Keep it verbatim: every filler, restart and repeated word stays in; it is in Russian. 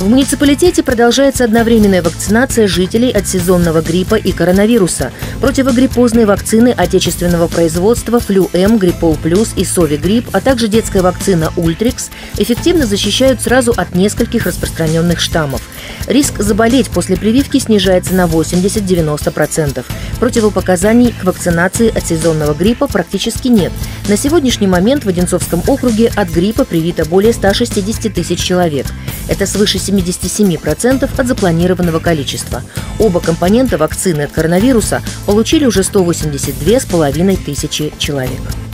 В муниципалитете продолжается одновременная вакцинация жителей от сезонного гриппа и коронавируса. Противогриппозные вакцины отечественного производства Флю-М, Гриппол Плюс и Совигрипп, а также детская вакцина Ультрикс эффективно защищают сразу от нескольких распространенных штаммов. Риск заболеть после прививки снижается на восемьдесят-девяносто процентов. Противопоказаний к вакцинации от сезонного гриппа практически нет. На сегодняшний момент в Одинцовском округе от гриппа привито более ста шестидесяти тысяч человек. Это свыше семидесяти семи процентов от запланированного количества. Оба компонента вакцины от коронавируса получили уже сто восемьдесят две с половиной тысячи человек.